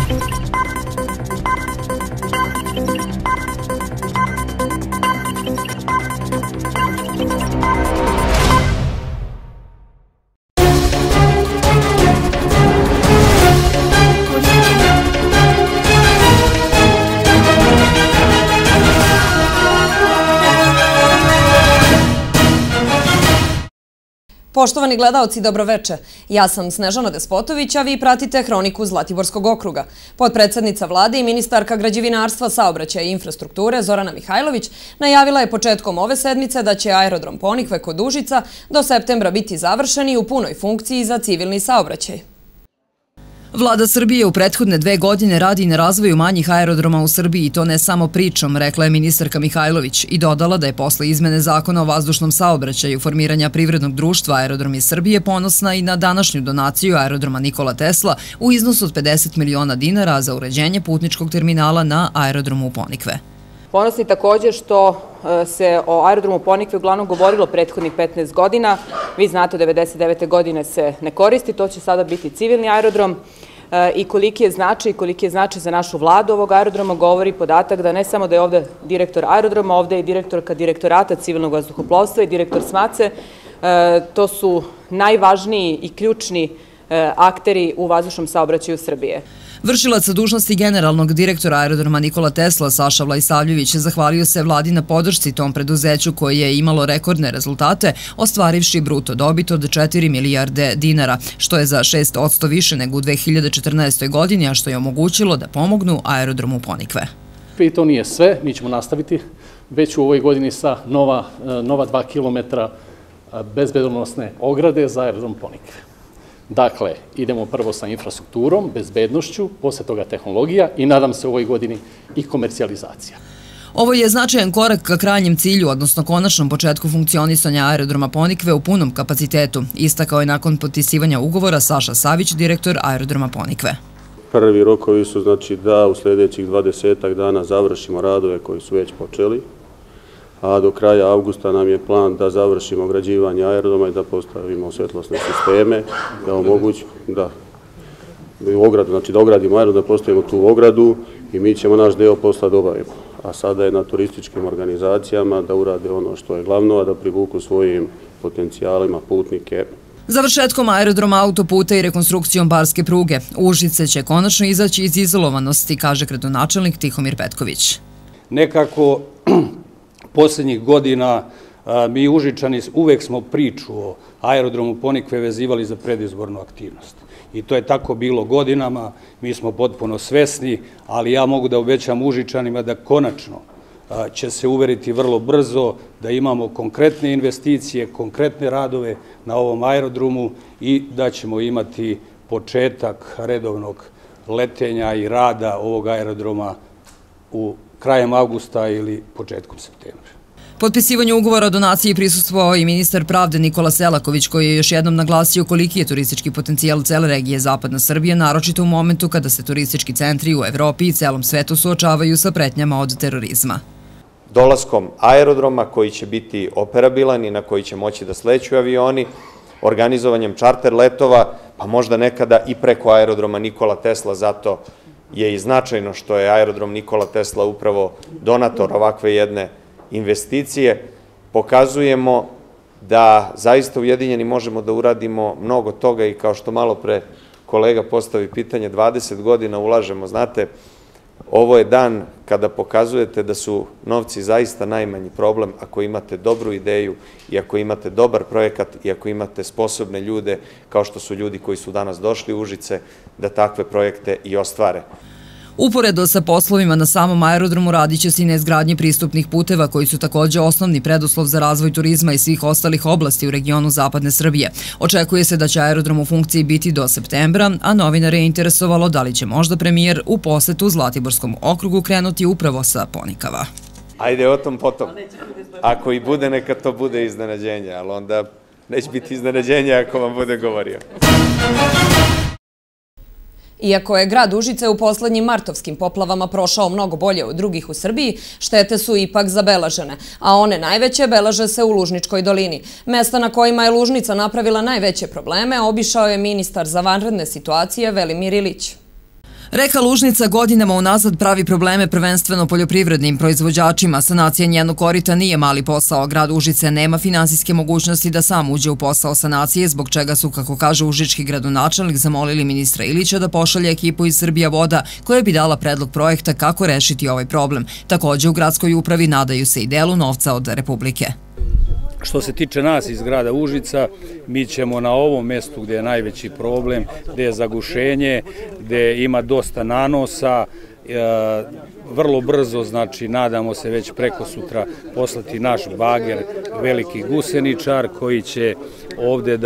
Poštovani gledaoci, dobroveče. Ja sam Snežana Despotović, a vi pratite Hroniku Zlatiborskog okruga. Potpredsednica vlade i ministarka građevinarstva, saobraćaja i infrastrukture Zorana Mihajlović najavila je početkom ove sedmice da će aerodrom Ponikve kod Užica do septembra biti završen i u punoj funkciji za civilni saobraćaj. Vlada Srbije u prethodne 2 godine radi na razvoju manjih aerodroma u Srbiji i to ne samo pričom, rekla je ministarka Mihajlović i dodala da je posle izmene zakona o vazdušnom saobraćaju formiranja privrednog društva Aerodromi Srbije ponosna i na današnju donaciju aerodroma Nikola Tesla u iznosu od 50 miliona dinara za uređenje putničkog terminala na aerodromu Ponikve. Ponosni također što se o aerodromu Ponikve uglavnom govorilo prethodnih 15 godina. Vi znate, 1999. godine se ne koristi, to će sada biti civilni aerodrom. I koliki je značaj za našu vladu ovog aerodroma govori podatak da ne samo da je ovde direktor aerodroma, ovde je i direktorka direktorata civilnog vazduhoplovstva i direktor SMACE. To su najvažniji i ključni akteri u vazdušnom saobraćaju Srbije. Vršilac dužnosti generalnog direktora aerodroma Nikola Tesla, Saša Vlajsavljević, zahvalio se vladi na podršci tom preduzeću koje je imalo rekordne rezultate, ostvarivši bruto dobit od 4 milijarde dinara, što je za 6% više nego u 2014. godini, a što je omogućilo da pomognu aerodromu Ponikve. I to nije sve, mi ćemo nastaviti već u ovoj godini sa nova 2 kilometra bezbednosne ograde za aerodrom Ponikve. Dakle, idemo prvo sa infrastrukturom, bezbednošću, posle toga tehnologija i nadam se u ovoj godini i komercijalizacija. Ovo je značajan korak ka krajnjem cilju, odnosno konačnom početku funkcionisanja aerodroma Ponikve u punom kapacitetu, istakao je nakon potpisivanja ugovora Saša Savić, direktor aerodroma Ponikve. Prvi rokovi su znači da u sljedećih 20 dana završimo radove koji su već počeli, a do kraja avgusta nam je plan da završimo ograđivanje aerodroma i da postavimo svetlosne sisteme, da omogućimo da ogradimo aerodrom, da postavimo tu ogradu i mi ćemo naš deo posla da obavimo. A sada je na turističkim organizacijama da urade ono što je glavno, a da privuku svojim potencijalima putnike. Završetkom aerodroma, autoputa i rekonstrukcijom barske pruge, Užice će konačno izaći iz izolovanosti, kaže gradonačelnik Tihomir Petković. Nekako posljednjih godina mi Užičani uvek smo priču o aerodromu Ponikve vezivali za predizbornu aktivnost. I to je tako bilo godinama, mi smo potpuno svesni, ali ja mogu da obećam Užičanima da konačno će se uveriti vrlo brzo da imamo konkretne investicije, konkretne radove na ovom aerodromu i da ćemo imati početak redovnog letenja i rada ovog aerodroma u krajem avgusta ili početkom septembra. Potpisivanju ugovora o donaciji prisustvovao i ministar pravde Nikola Selaković, koji je još jednom naglasio koliki je turistički potencijal cele regije Zapadna Srbija, naročito u momentu kada se turistički centri u Evropi i celom svetu suočavaju sa pretnjama od terorizma. Dolaskom aerodroma koji će biti operabilan i na koji će moći da sleću avioni, organizovanjem čarter letova, pa možda nekada i preko aerodroma Nikola Tesla, zato je i značajno što je aerodrom Nikola Tesla upravo donator ovakve jedne investicije, pokazujemo da zaista ujedinjeni možemo da uradimo mnogo toga i kao što malo pre kolega postavi pitanje, 20 godina ulažemo, znate, ovo je dan kada pokazujete da su novci zaista najmanji problem ako imate dobru ideju i ako imate dobar projekat i ako imate sposobne ljude kao što su ljudi koji su danas došli u Užice da takve projekte i ostvare. Uporedo sa poslovima na samom aerodromu radit će se i na izgradnji pristupnih puteva koji su također osnovni preduslov za razvoj turizma i svih ostalih oblasti u regionu Zapadne Srbije. Očekuje se da će aerodrom u funkciji biti do septembra, a novinare je interesovalo da li će možda premijer u posetu Zlatiborskom okrugu krenuti upravo sa Ponikava. Ajde o tom potom. Ako i bude, neka to bude iznenađenje, ali onda neće biti iznenađenje ako vam bude govorio. Iako je grad Užice u poslednjim martovskim poplavama prošao mnogo bolje od drugih u Srbiji, štete su ipak zabeležene, a one najveće beleže se u Lužničkoj dolini. Mesta na kojima je Lužnica napravila najveće probleme obišao je ministar za vanredne situacije Velimir Ilić. Reka Lužnica godinama unazad pravi probleme prvenstveno poljoprivrednim proizvođačima. Sanacija njenog korita nije mali posao. Grad Užice nema finansijske mogućnosti da sam uđe u posao sanacije, zbog čega su, kako kaže užički gradonačelnik, zamolili ministra Ilića da pošalje ekipu iz Srbija voda koja bi dala predlog projekta kako rešiti ovaj problem. Također u gradskoj upravi nadaju se i delu novca od Republike. Što se tiče nas iz grada Užica, mi ćemo na ovom mjestu gdje je najveći problem, gdje je zagušenje, gdje ima dosta nanosa, vrlo brzo, znači nadamo se već preko sutra poslati naš bager, veliki guseničar koji će ovdje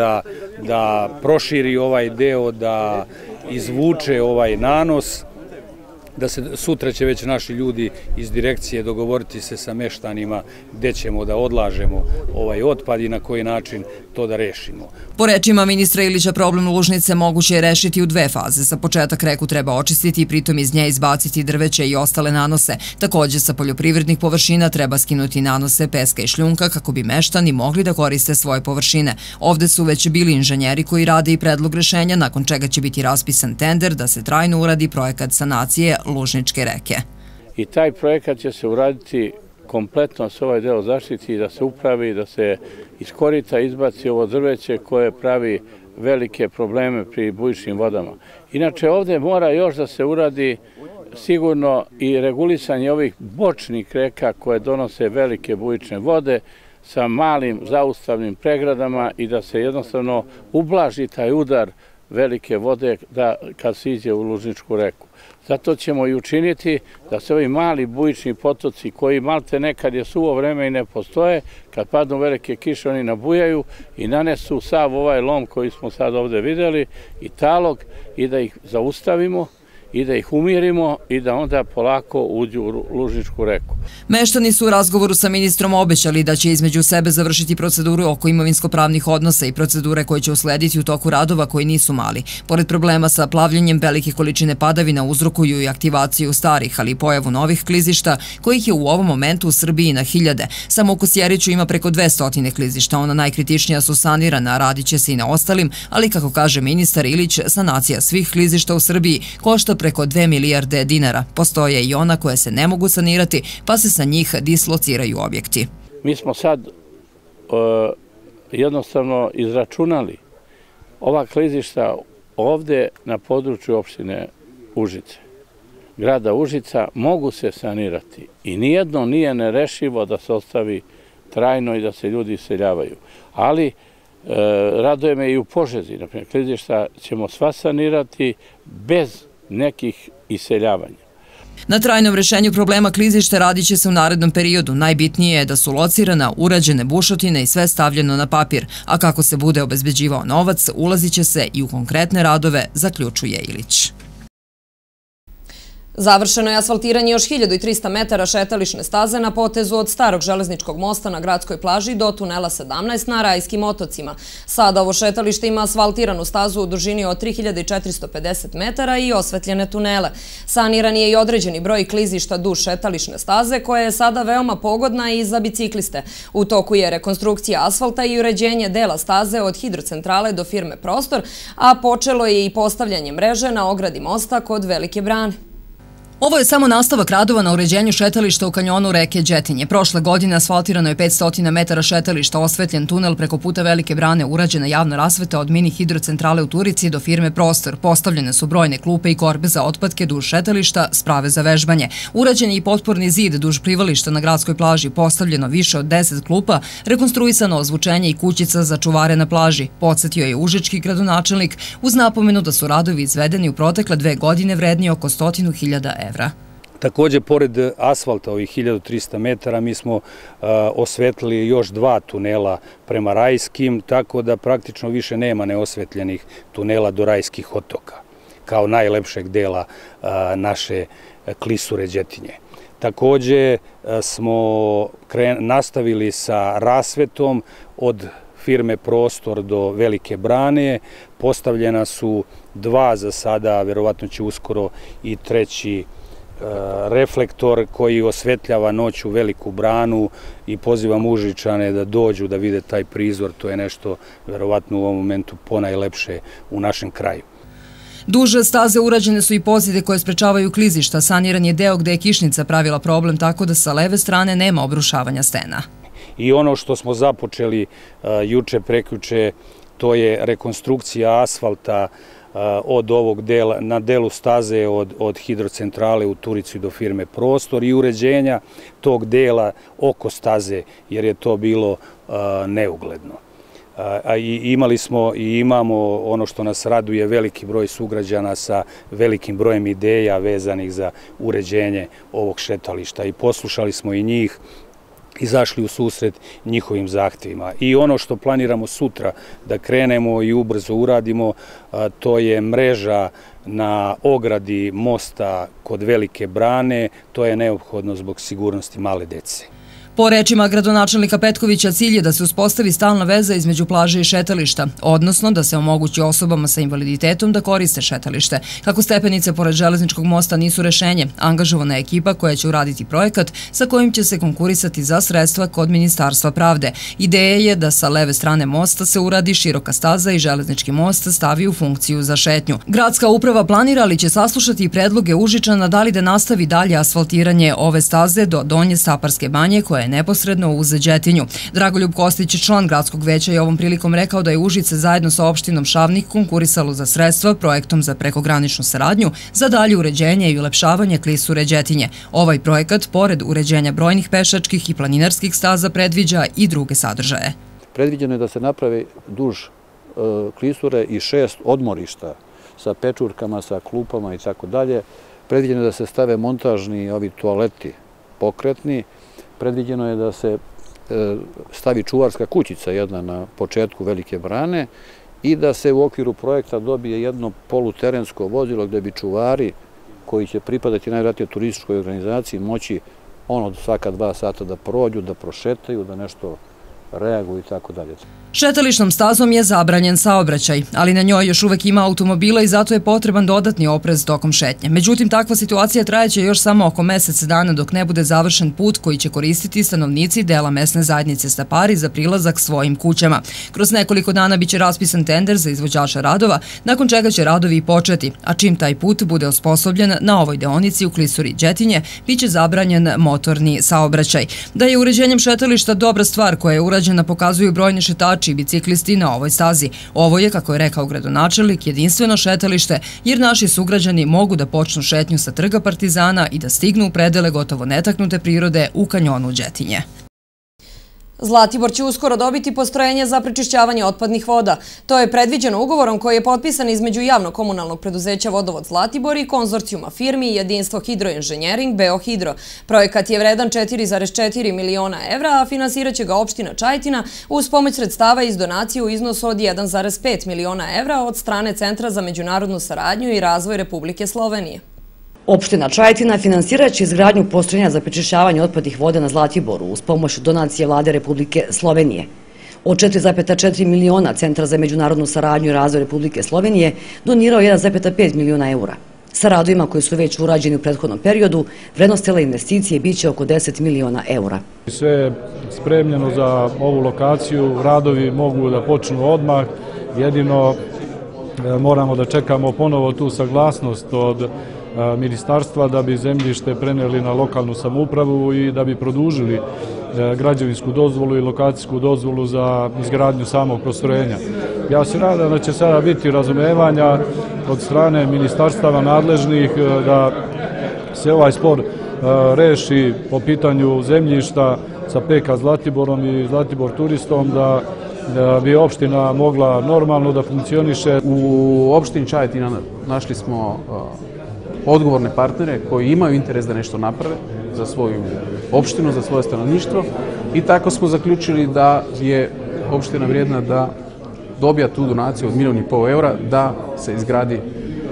da proširi ovaj deo, da izvuče ovaj nanos, da se sutra će već naši ljudi iz direkcije dogovoriti se sa meštanima gdje ćemo da odlažemo ovaj otpad i na koji način to da rešimo. Po rečima ministra Ilića, problem Lužnice moguće je rešiti u dve faze. Za početak reku treba očistiti i pritom iz nje izbaciti drveće i ostale nanose. Također sa poljoprivrednih površina treba skinuti nanose peska i šljunka kako bi meštani mogli da koriste svoje površine. Ovde su već bili inženjeri koji rade i predlog rešenja, nakon čega će biti raspisan tender da se trajno uradi projekat sanacije Lužničke reke. I taj projekat će se uraditi kompletno, se ovaj deo zaštiti, da se upravi, da se iz korita izbaci ovo drveće koje pravi velike probleme pri bujičnim vodama. Inače, ovdje mora još da se uradi sigurno i regulisanje ovih bočnih reka koje donose velike bujične vode sa malim zaustavnim pregradama i da se jednostavno ublaži taj udar velike vode kad se iđe u Lužničku reku. Zato ćemo i učiniti da se ovi mali bujični potoci koji malte nekad je suvo vreme i ne postoje, kad padnu velike kiše oni nabujaju i nanesu sav ovaj lom koji smo sad ovdje vidjeli i talog i da ih zaustavimo i da ih umirimo i da onda polako uđu u Lužničku reku. Meštani su u razgovoru sa ministrom obećali da će između sebe završiti proceduru oko imovinsko-pravnih odnosa i procedure koje će uslediti u toku radova koji nisu mali. Pored problema sa plavljenjem, velike količine padavina uzrokuju i aktivaciju starih, ali i pojavu novih klizišta, kojih je u ovom momentu u Srbiji na hiljade. Samo u Kosjeriću ima preko 200 klizišta, ona najkritičnija su sanirana, radit će se i na ostalim, ali kako kaže ministar Ilić, sanacija svih klizišta u Srbiji košta preko 2 milijarde dinara. Postoje i ona koje se ne mogu sanirati, pa se sa njih dislociraju objekti. Mi smo sad jednostavno izračunali ova klizišta ovdje na području opštine Užice, grada Užica, mogu se sanirati i nijedno nije nerešivo da se ostavi trajno i da se ljudi iseljavaju. Ali raduje me i u Požegi, na primjer, klizišta ćemo sva sanirati bez nekih iseljavanja. Na trajnom rešenju problema klizišta radit će se u narednom periodu. Najbitnije je da su locirana, urađene bušotine i sve stavljeno na papir, a kako se bude obezbeđivao novac, ulazit će se i u konkretne radove, zaključuje Ilić. Završeno je asfaltiranje još 1300 metara šetališne staze na potezu od starog železničkog mosta na gradskoj plaži do tunela 17 na Rajskim otocima. Sada ovo šetalište ima asfaltiranu stazu u dužini od 3450 metara i osvetljene tunele. Saniran je i određeni broj klizišta duž šetališne staze, koja je sada veoma pogodna i za bicikliste. U toku je rekonstrukcija asfalta i uređenje dela staze od hidrocentrale do firme Prostor, a počelo je i postavljanje mreže na ogradi mosta kod Velike brane. Ovo je samo nastavak radova na uređenju šetališta u kanjonu reke Đetinje. Prošle godine asfaltirano je 500 metara šetališta, osvetljen tunel preko puta Velike brane, urađena javna rasveta od mini hidrocentrale u Turici do firme Prostor. Postavljene su brojne klupe i korbe za otpadke duž šetališta, sprave za vežbanje. Urađen je i potporni zid duž plivališta na gradskoj plaži, postavljeno više od 10 klupa, rekonstruisano ozvučenje i kućica za čuvare na plaži. Podsjetio je užički gradonačelnik uz napomenu da su radovi izvedeni u protekle 2 godine vredni oko 100.000 evra. Također, pored asfalta ovih 1300 metara, mi smo osvetlili još 2 tunela prema Rajskim, tako da praktično više nema neosvetljenih tunela do Rajskih otoka, kao najlepšeg dela naše klisure Đetinje. Također smo nastavili sa rasvetom od firme Prostor do Velike brane. Postavljena su 2 za sada, verovatno će uskoro i 3 reflektor koji osvetljava noću Veliku branu i pozivam Užičane da dođu da vide taj prizor. To je nešto verovatno u ovom momentu ponajlepše u našem kraju. Duže staze urađene su i pozide koje sprečavaju klizišta. Saniran je deo gde je kišnica pravila problem tako da sa leve strane nema obrušavanja stena. I ono što smo započeli juče, prekjuče, to je rekonstrukcija asfalta od ovog dela, na delu staze od hidrocentrale u Turici do firme Prostor i uređenja tog dela oko staze, jer je to bilo neugledno. Imali smo i imamo ono što nas raduje, veliki broj sugrađana sa velikim brojem ideja vezanih za uređenje ovog šetališta i poslušali smo i njih, izašli u susret njihovim zahtjevima. I ono što planiramo sutra da krenemo i ubrzo uradimo, to je mreža na ogradi mosta kod Velike brane, to je neophodno zbog sigurnosti male dece. Po rečima gradonačelnika Petkovića, cilj je da se uspostavi stalna veza između plaže i šetališta, odnosno da se omogući osobama sa invaliditetom da koriste šetalište. Kako stepenice pored železničkog mosta nisu rešenje, angažovana je ekipa koja će uraditi projekat sa kojim će se konkurisati za sredstva kod Ministarstva pravde. Ideja je da sa leve strane mosta se uradi široka staza i železnički most stavi u funkciju za šetnju. Gradska uprava planira, ali će saslušati i predloge Užičana da li da nastavi dalje asfaltiranje ove staze do Donje Staparske banje koja je neposredno uz Đetinju. Dragoljub Kostić, član gradskog veća, je ovom prilikom rekao da je Užice zajedno sa opštinom Šavnik konkurisalo za sredstva projektom za prekograničnu saradnju za dalje uređenje i ulepšavanje klisure Đetinje. Ovaj projekat, pored uređenja brojnih pešačkih i planinarskih staza, predviđa i druge sadržaje. Predviđeno je da se napravi duž klisure i 6 odmorišta sa pečurkama, sa klupama i tako dalje. Predviđeno je da se stave montažni ovi toaleti pokretni. Predviđeno je da se stavi čuvarska kućica jedna na početku Velike brane i da se u okviru projekta dobije jedno poluterensko vozilo gde bi čuvari koji će pripadati najvjerojatnije turističkoj organizaciji moći od svaka 2 sata da prođu, da prošetaju, da nešto reaguju i tako dalje. Šetališnom stazom je zabranjen saobraćaj, ali na njoj još uvek ima automobila i zato je potreban dodatni oprez tokom šetnje. Međutim, takva situacija trajeće još samo oko mesec dana dok ne bude završen put koji će koristiti stanovnici dela mesne zajednice Stapari za prilazak svojim kućama. Kroz nekoliko dana biće raspisan tender za izvođača radova, nakon čega će radovi i početi, a čim taj put bude osposobljen na ovoj deonici u klisuri Đetinje, biće zabranjen motorni saobraćaj. Da je uređenjem šetališta dobra stvar koja je urađena pokazuju brojni šetači i biciklisti na ovoj stazi. Ovo je, kako je rekao gradonačelnik, jedinstveno šetalište, jer naši sugrađani mogu da počnu šetnju sa Trga Partizana i da stignu u predele gotovo netaknute prirode u kanjonu Đetinje. Zlatibor će uskoro dobiti postrojenje za prečišćavanje otpadnih voda. To je predviđeno ugovorom koji je potpisan između javno-komunalnog preduzeća Vodovod Zlatibor i konzorcijuma firmi Jedinstvo hidroinženjering Beohidro. Projekat je vredan 4,4 miliona evra, a finansirat će ga opština Čajetina uz pomoć sredstava iz donacije u iznosu od 1,5 miliona evra od strane Centra za međunarodnu saradnju i razvoj Republike Slovenije. Opština Čajetina finansirat će izgradnju postrojenja za prečišćavanje otpadnih voda na Zlatiboru uz pomoć donacije Vlade Republike Slovenije. Od 4,4 miliona Centra za međunarodnu saradnju i razvoj Republike Slovenije donirao 1,5 miliona eura. Sa radovima koji su već urađeni u prethodnom periodu, vrednost cele investicije biće oko 10 miliona eura. Sve je spremljeno za ovu lokaciju, radovi mogu da počnu odmah, jedino moramo da čekamo ponovo tu saglasnost od ministarstva da bi zemljište preneli na lokalnu samoupravu i da bi produžili građevinsku dozvolu i lokacijsku dozvolu za izgradnju samog postrojenja. Ja se nadam da će sada biti razumevanja od strane ministarstava nadležnih da se ovaj spor reši po pitanju zemljišta sa PK Zlatiborom i Zlatibor turistom, da bi opština mogla normalno da funkcioniše. U opštini Čajetina našli smo odgovorne partnere koji imaju interes da nešto naprave za svoju opštinu, za svoje stanovništvo i tako smo zaključili da je opština vrijedna da dobija tu donaciju od 1,5 miliona eura da se izgradi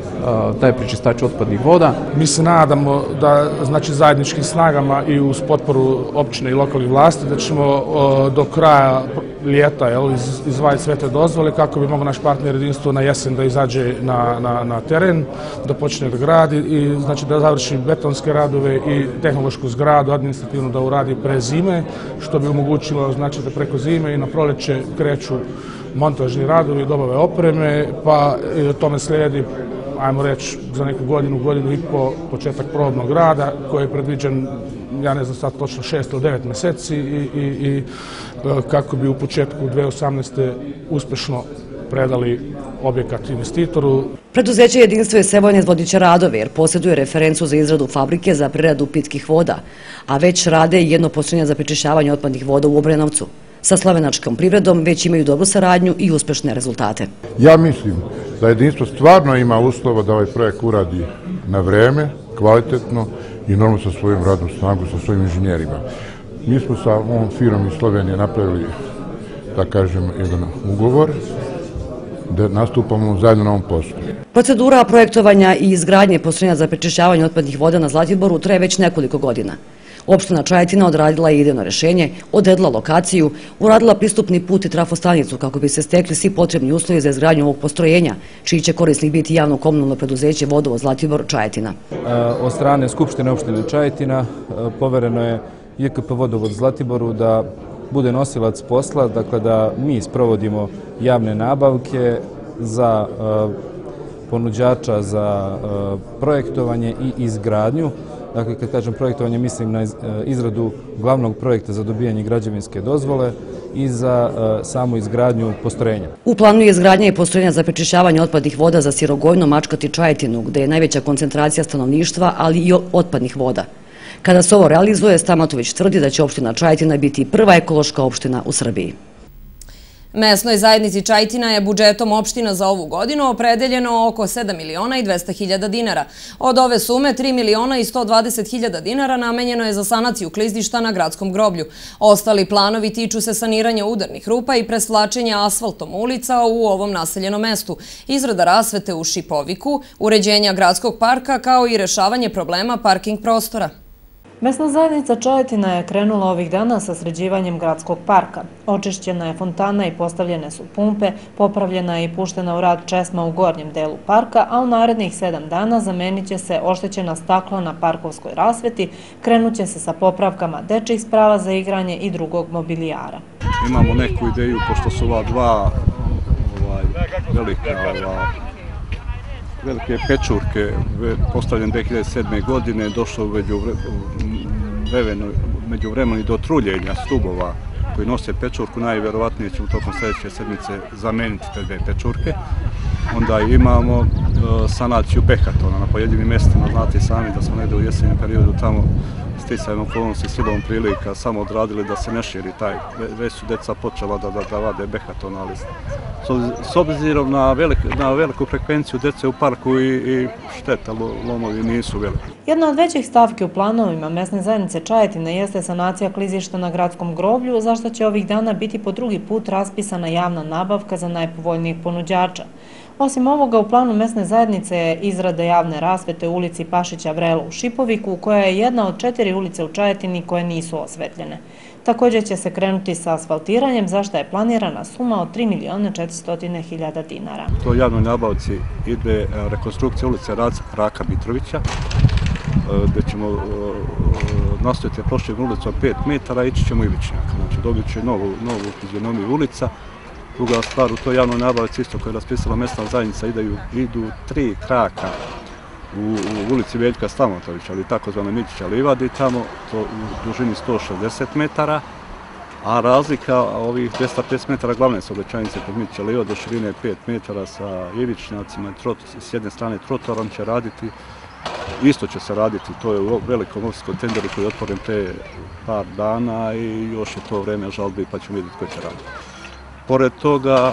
taj prečistač otpadnih voda. Mi se nadamo da, znači, zajedničkim snagama i uz potporu općine i lokalnih vlasti da ćemo do kraja ljeta izvaditi sve te dozvole kako bi mogao naš partner Jedinstvo na jesen da izađe na teren, da počne da gradi i znači da završi betonske radove i tehnološku zgradu administrativno da uradi pre zime, što bi omogućilo znači da preko zime i na proleće kreću montažni radovi, dobave opreme, pa tome slijedi ajmo reći, za neku godinu i po početak probnog rada koji je predviđen, ja ne znam sad točno 6 ili 9 meseci i kako bi u početku 2018. uspešno predali objekat investitoru. Preduzeće Jedinstvo je Sevojne izvodit će radove jer posjeduje referencu za izradu fabrike za preradu pitkih voda, a već rade i jedno postrojenje za prečišćavanje otpadnih voda u Obrenovcu. Sa slovenačkom privredom već imaju dobru saradnju i uspešne rezultate. Ja mislim da Jedinstvo stvarno ima uslova da ovaj projekt uradi na vreme, kvalitetno i normalno sa svojim radnom snagom, sa svojim inženjerima. Mi smo sa ovom firmom iz Slovenije napravili, da kažem, jedan ugovor da nastupamo zajedno na ovom poslu. Procedura projektovanja i izgradnje postrojenja za prečišćavanje otpadnih voda na Zlatiboru traje već nekoliko godina. Opština Čajetina odradila je idejno rešenje, odredila lokaciju, uradila pristupni put i trafostanicu kako bi se stekli svi potrebni uslovi za izgradnju ovog postrojenja, čiji će korisnik biti javno komunalno preduzeće Vodovod Zlatibor Čajetina. Od strane Skupštine opštine Čajetina povereno je JKP Vodovod Zlatiboru da bude nosilac posla, dakle da mi sprovodimo javne nabavke za ponuđača za projektovanje i izgradnju. Dakle, kad kažem projektovanje, mislim na izradu glavnog projekta za dobijanje građevinske dozvole i za samu izgradnju postrojenja. U planu je izgradnja i postrojenja za prečišćavanje otpadnih voda za Sirogojno, Mačkat i Čajetinu, gde je najveća koncentracija stanovništva, ali i otpadnih voda. Kada se ovo realizuje, Stamatović tvrdi da će opština Čajetina biti prva ekološka opština u Srbiji. Mesnoj zajednici Čajetina je budžetom opština za ovu godinu opredeljeno oko 7.200.000 dinara. Od ove sume 3.120.000 dinara namenjeno je za sanaciju klizništa na gradskom groblju. Ostali planovi tiču se saniranja udarnih rupa i presvlačenja asfaltom ulica u ovom naseljenom mestu, izrada rasvete u Šipoviku, uređenja gradskog parka kao i rešavanje problema parking prostora. Mesna zajednica Čajetina je krenula ovih dana sa sređivanjem gradskog parka. Očišćena je fontana i postavljene su pumpe, popravljena je i puštena u rad česma u gornjem delu parka, a u narednih 7 dana zamenit će se oštećena stakla na parkovskoj rasveti, krenut će se sa popravkama dečjih sprava za igranje i drugog mobilijara. Imamo neku ideju, pošto su ova dva velike pečurke postavljene 2007. godine, došlo među vremenu do truljenja stubova koji nose pečurku. Najvjerovatnije ćemo tokom sljedeće sedmice zameniti te dve pečurke. Onda imamo sanaciju bekatona na pojedinim mjestima. Znate sami da smo negdje u jesenjem periodu tamo sticajem okolnosti silom prilika samo odradili da se ne širi taj. Već su deca počela da vade bekaton, ali s obzirom na veliku frekvenciju dece u parku i šteta, lomovi nisu veliki. Jedna od većih stavki u planovima mesne zajednice Čajetina jeste sanacija klizišta na gradskom groblju, za što će ovih dana biti po drugi put raspisana javna nabavka za najpovoljnijih ponuđača. Osim ovoga, u planu mesne zajednice je izrada javne rasvete u ulici Pašića Vrelo u Šipoviku, koja je jedna od 4 ulice u Čajetini koje nisu osvetljene. Također će se krenuti sa asfaltiranjem, za što je planirana suma od 3.400.000 dinara. U toj javnoj nabavci ide rekonstrukcija ulice Raka Mitrovića, gdje ćemo nastaviti prošljem ulicom 5 metara i ići ćemo Ivičnjaka. Znači, dobit će novu fizionomiju ulica. Druga stvar, u toj javnoj nabavci isto koja je raspisala mesna zajednica idu 3 kraka u ulici Veljka Stamatovića, ali takozvane Mićića livadi, tamo to u dužini 160 metara, a razlika ovih 250 metara glavne saobraćajnice kod Mićića livade do širine 5 metara sa Ivičnjacima, s jedne strane trotorom će raditi, isto će se raditi, to je u velikom opskom tenderu koji je otvoren pre par dana i još je to vreme žalbi pa ćemo vidjeti ko će raditi. Pored toga,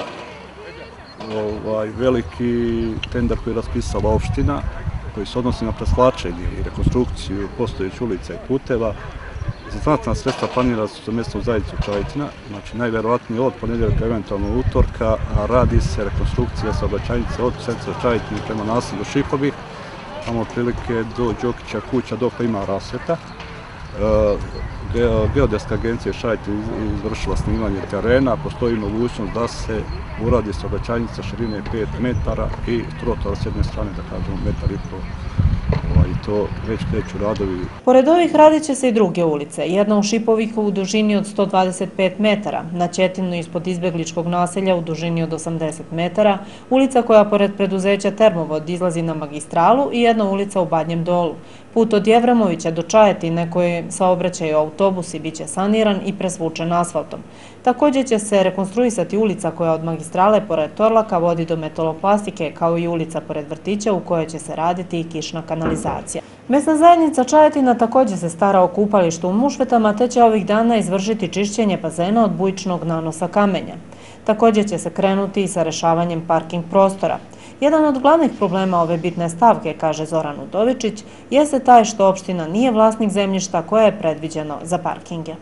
veliki tender koji je raspisala opština, koji se odnosi na presvlačenje i rekonstrukciju postojećih ulica i puteva, znatna sredstva planira su za mjesnu zajednicu Čajetina, znači najvjerovatnije od ponedjeljka, eventualno utorka, a radi se rekonstrukcija saobraćajnice od centra Čajetine prema naselju Šipovik, tamo otprilike do Đokića kuća dok ima rasveta. Geodetska agencija Čajetina izvršila snimanje terena, postoji mogućnost da se uradi saobraćajnica širine 5 metara i trotoar s jedne strane, da kažemo, 1,5 metar. to već kreću radovi. Pored ovih radit će se i druge ulice. Jedna u Šipoviku u dužini od 125 metara, na Ćetinu ispod izbegličkog naselja u dužini od 80 metara, ulica koja pored preduzeća Termovod izlazi na magistralu i jedna ulica u Badnjem Dolu. Put od Jevremovića do Čajetine koji saobraćaju autobusi biće saniran i presvučen asfaltom. Također će se rekonstruisati ulica koja od magistrale pored Torlaka vodi do metaloplastike, kao i ulica pored vrtića u kojoj će se raditi i kišna kanalizacija. Mesna zajednica Čajetina također se stara o kupalištu u Mušvetama, te će ovih dana izvršiti čišćenje bazena od bujičnog nanosa kamenja. Također će se krenuti i sa rešavanjem parking prostora. Jedan od glavnih problema ove bitne stavke, kaže Zoran Udovičić, jeste taj što opština nije vlasnik zemljišta koje je predviđeno za parkinge.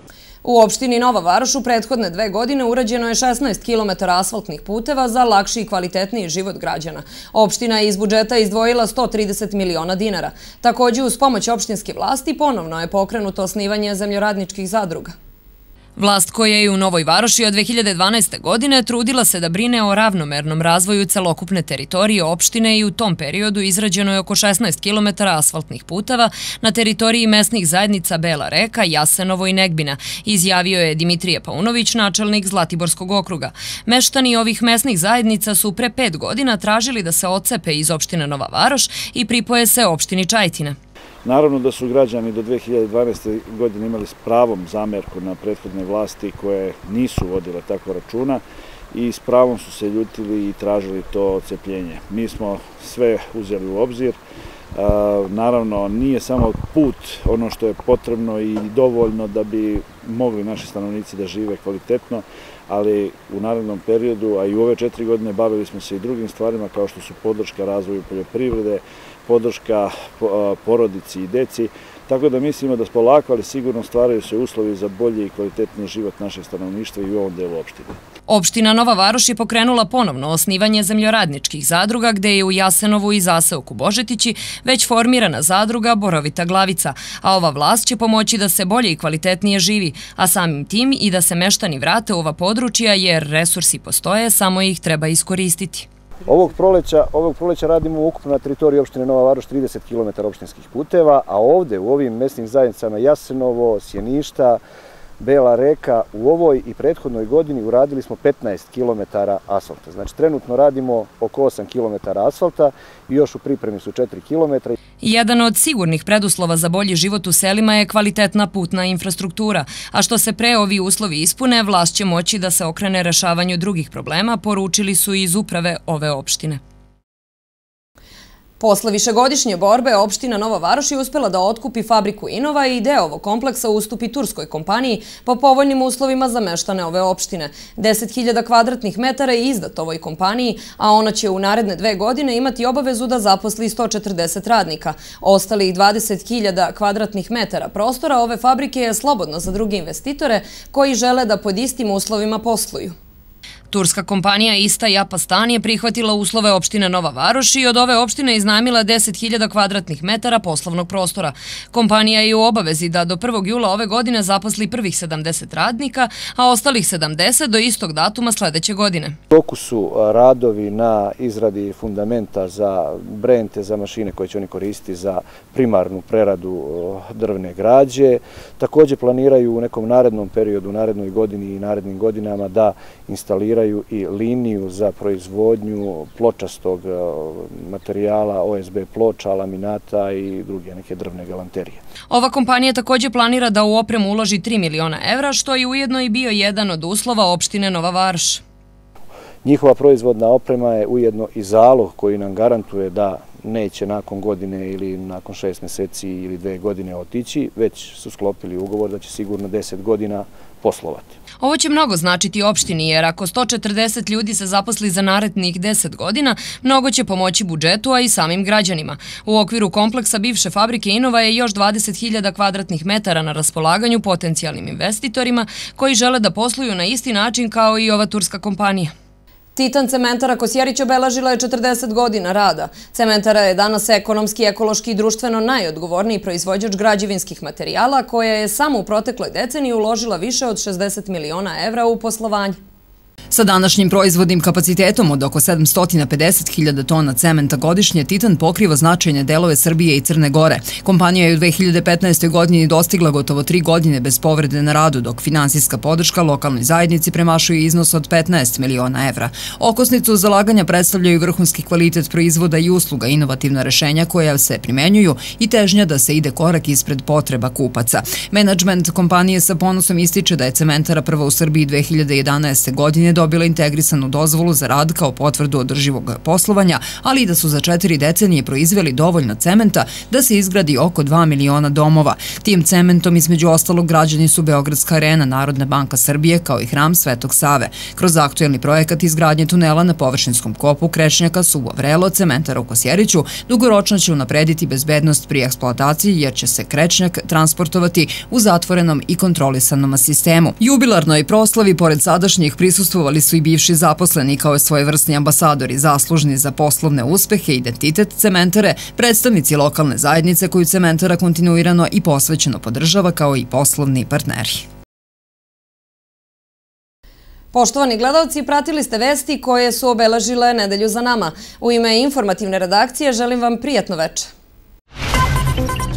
U opštini Nova Varoš u prethodne 2 godine urađeno je 16 km asfaltnih puteva za lakši i kvalitetniji život građana. Opština je iz budžeta izdvojila 130 miliona dinara. Također, uz pomoć opštinske vlasti ponovno je pokrenuto osnivanje zemljoradničkih zadruga. Vlast koja je u Novoj Varoši od 2012. godine trudila se da brine o ravnomernom razvoju celokupne teritorije opštine i u tom periodu izrađeno je oko 16 km asfaltnih puteva na teritoriji mesnih zajednica Bela Reka, Jasenovo i Negbina, izjavio je Dimitrije Paunović, načelnik Zlatiborskog okruga. Meštani ovih mesnih zajednica su pre 5 godina tražili da se odcepe iz opštine Nova Varoš i pripoje se opštini Čajetina. Naravno da su građani do 2012. godine imali s pravom zamerku na prethodne vlasti koje nisu vodile tako računa i s pravom su se ljutili i tražili to odcepljenje. Mi smo sve uzeli u obzir. Naravno, nije samo put ono što je potrebno i dovoljno da bi mogli naši stanovnici da žive kvalitetno, ali u narednom periodu, a i u ove 4 godine bavili smo se i drugim stvarima kao što su podrška razvoju poljoprivrede, podrška porodici i deci, tako da mislimo da polako, ali sigurno stvaraju se uslovi za bolji i kvalitetniji život našeg stanovništva i u ovom delu opštine. Opština Nova Varoš je pokrenula ponovno osnivanje zemljoradničkih zadruga, gde je u Jasenovu i zaseoku Božetići već formirana zadruga Borovita Glavica, a ova vlast će pomoći da se bolje i kvalitetnije živi, a samim tim i da se meštani vrate u ova područja jer resursi postoje, samo ih treba iskoristiti. Ovog proleća radimo ukupno na teritoriji opštine Nova Varoš 30 km opštinskih puteva, a ovde u ovim mesnim zajednicama Jasenovo, Sjeništa, Bela Reka, u ovoj i prethodnoj godini uradili smo 15 km asfalta. Znači, trenutno radimo oko 8 km asfalta i još u pripremi su 4 km. Jedan od sigurnih preduslova za bolji život u selima je kvalitetna putna infrastruktura, a što se pre ovi uslovi ispune, vlast će moći da se okrene rešavanju drugih problema, poručili su iz uprave ove opštine. Posle višegodišnje borbe, opština Nova Varoš je uspela da otkupi fabriku Inova i deo ovog kompleksa ustupi turskoj kompaniji po povoljnim uslovima za meštane ove opštine. 10.000 kvadratnih metara je izdat ovoj kompaniji, a ona će u naredne 2 godine imati obavezu da zaposli 140 radnika. Ostalih 20.000 kvadratnih metara prostora ove fabrike je slobodno za druge investitore koji žele da pod istim uslovima posluju. Turska kompanija Ista Japastan je prihvatila uslove opštine Nova Varoš i od ove opštine iznajmila 10.000 kvadratnih metara poslovnog prostora. Kompanija je u obavezi da do 1. jula ove godine zaposli prvih 70 radnika, a ostalih 70 do istog datuma sledeće godine. U toku su radovi na izradi fundamenta za brente, za mašine koje će oni koristiti za primarnu preradu drvne građe. Također planiraju u nekom narednom periodu, u narednoj godini i narednim godinama da instaliraju i liniju za proizvodnju pločastog materijala, OSB ploča, laminata i druge neke drvne galanterije. Ova kompanija također planira da u opremu uloži 3 miliona evra, što je ujedno i bio jedan od uslova opštine Nova Varoš. Njihova proizvodna oprema je ujedno i zalog koji nam garantuje da neće nakon godine ili nakon 6 meseci ili 2 godine otići, već su sklopili ugovor da će sigurno 10 godina poslovati. Ovo će mnogo značiti opštini, jer ako 140 ljudi se zaposli za narednih 10 godina, mnogo će pomoći budžetu, a i samim građanima. U okviru kompleksa bivše fabrike Inova je još 20.000 kvadratnih metara na raspolaganju potencijalnim investitorima koji žele da posluju na isti način kao i ova turska kompanija. Titan cementara Kosjerić obeležila je 40 godina rada. Cementara je danas ekonomski, ekološki i društveno najodgovorniji proizvođač građevinskih materijala, koja je samo u protekloj deceniji uložila više od 60 miliona evra u poslovanje. Sa današnjim proizvodnim kapacitetom od oko 750.000 tona cementa godišnje, Titan pokriva značajne delove Srbije i Crne Gore. Kompanija je u 2015. godini dostigla gotovo 3 godine bez povrede na radu, dok finansijska podrška lokalnoj zajednici premašuje iznos od 15 miliona evra. Okosnicu zalaganja predstavljaju vrhunski kvalitet proizvoda i usluga, inovativna rešenja koja se primenjuju i težnja da se ide korak ispred potreba kupaca. Menadžment kompanije sa ponosom ističe da je cementara prva u Srbiji 2011. godine dobila integrisanu dozvolu za rad kao potvrdu održivog poslovanja, ali i da su za 4 decenije proizveli dovoljno cementa da se izgradi oko 2 miliona domova. Tim cementom između ostalog građani su Beogradska arena, Narodna banka Srbije kao i hram Svetog Save. Kroz aktuelni projekat izgradnje tunela na površinskom kopu Krešnjaka Suvo Vrelo, cementara u Kosjeriću dugoročno će unaprediti bezbednost pri eksploataciji jer će se Krešnjak transportovati u zatvorenom i kontrolisanom sistemu. Jubilarnoj proslavi pored sadašnjih prisustvovali su i bivši zaposleni kao svojevrsni ambasadori zaslužni za poslovne uspehe i identitet cementare, predstavnici lokalne zajednice koju cementara kontinuirano i posvećeno podržava kao i poslovni partneri. Poštovani gledalci, pratili ste vesti koje su obeležile nedelju za nama. U ime informativne redakcije želim vam prijatno večer.